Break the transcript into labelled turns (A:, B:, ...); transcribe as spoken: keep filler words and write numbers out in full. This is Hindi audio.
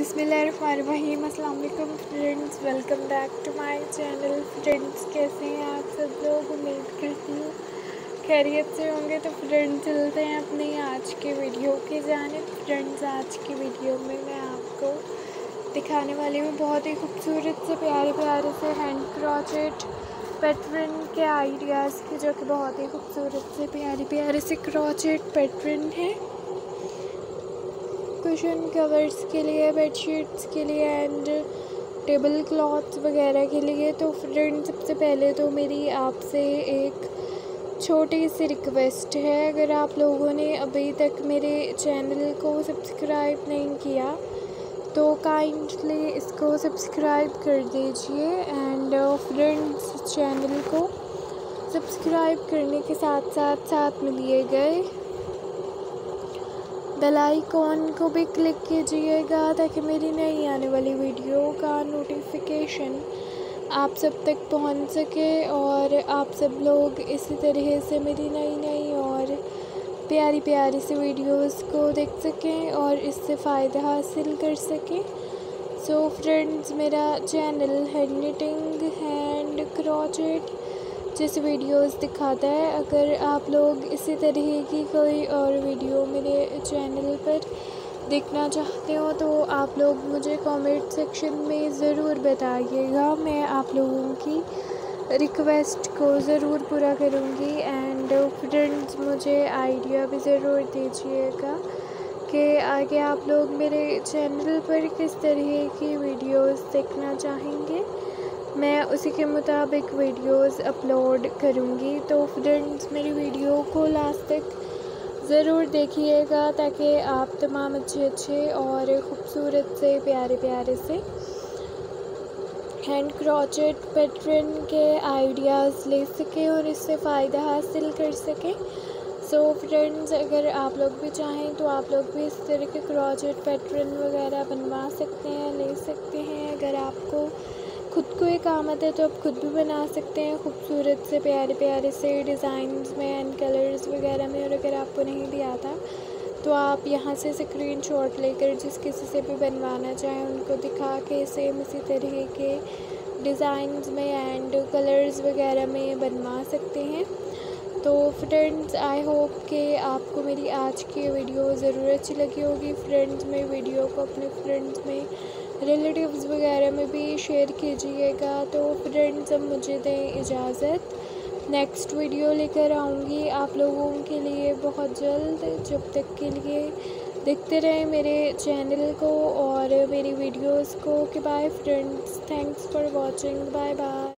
A: बिस्मिल्लाहिर्रहमानिर्रहीम। अस्सलाम वालेकुम friends, welcome back to my channel. Friends, कैसे हैं आप सब लोग? उम्मीद करती हूँ खैरियत से होंगे। तो फ्रेंड्स, चलते हैं अपनी आज के वीडियो की जानिब। फ्रेंड्स, आज की वीडियो में मैं आपको दिखाने वाली हूँ बहुत ही खूबसूरत से प्यारे प्यारे से हैंड क्रोचेट पैटर्न के आइडियाज़ की, जो कि बहुत ही खूबसूरत से प्यारे प्यारे से क्रोचेट पैटर्न है कुशन कवर्स के लिए, बेडशीट्स के लिए एंड टेबल क्लॉथ्स वगैरह के लिए। तो फ्रेंड्स, सबसे पहले तो मेरी आपसे एक छोटी सी रिक्वेस्ट है, अगर आप लोगों ने अभी तक मेरे चैनल को सब्सक्राइब नहीं किया तो काइंडली इसको सब्सक्राइब कर दीजिए। एंड फ्रेंड्स, चैनल को सब्सक्राइब करने के साथ साथ साथ में दिए गए बेल आइकॉन को भी क्लिक कीजिएगा, ताकि मेरी नई आने वाली वीडियो का नोटिफिकेशन आप सब तक पहुंच सके और आप सब लोग इसी तरह से मेरी नई नई और प्यारी प्यारी सी वीडियोस को देख सकें और इससे फ़ायदा हासिल कर सकें। सो फ्रेंड्स, मेरा channel hand knitting, hand crochet जैसे वीडियोस दिखाता है। अगर आप लोग इसी तरह की कोई और वीडियो मेरे चैनल पर देखना चाहते हो तो आप लोग मुझे कमेंट सेक्शन में ज़रूर बताइएगा। मैं आप लोगों की रिक्वेस्ट को ज़रूर पूरा करूँगी। एंड फ्रेंड्स, मुझे आइडिया भी ज़रूर दीजिएगा कि आगे आप लोग मेरे चैनल पर किस तरह की वीडियोस देखना चाहेंगे। मैं उसी के मुताबिक वीडियोस अपलोड करूँगी। तो फ्रेंड्स, मेरी वीडियो को लास्ट तक ज़रूर देखिएगा, ताकि आप तमाम अच्छे अच्छे और ख़ूबसूरत से प्यारे प्यारे से हैंड क्रोचेट पैटर्न के आइडियाज़ ले सकें और इससे फ़ायदा हासिल कर सकें। सो फ्रेंड्स, अगर आप लोग भी चाहें तो आप लोग भी इस तरह के क्रोचेट पैटर्न वगैरह बनवा सकते हैं, ले सकते हैं। अगर आपको खुद को एक काम आता है तो आप खुद भी बना सकते हैं खूबसूरत से प्यारे प्यारे से डिज़ाइंस में एंड कलर्स वगैरह में। और अगर आपको नहीं भी आता तो आप यहाँ से स्क्रीनशॉट लेकर जिस किसी से भी बनवाना चाहें उनको दिखा के सेम इसी तरह के डिज़ाइंस में एंड कलर्स वगैरह में बनवा सकते हैं। तो फ्रेंड्स, आई होप कि आपको मेरी आज की वीडियो ज़रूर अच्छी लगी होगी। फ्रेंड्स, मैं वीडियो को अपने फ्रेंड्स में, रिलेटिव्स वगैरह में भी शेयर कीजिएगा। तो फ्रेंड्स, अब मुझे दें इजाज़त, नेक्स्ट वीडियो लेकर आऊँगी आप लोगों के लिए बहुत जल्द। जब तक के लिए देखते रहें मेरे चैनल को और मेरी वीडियोस को। कि bye friends, thanks for watching, bye bye.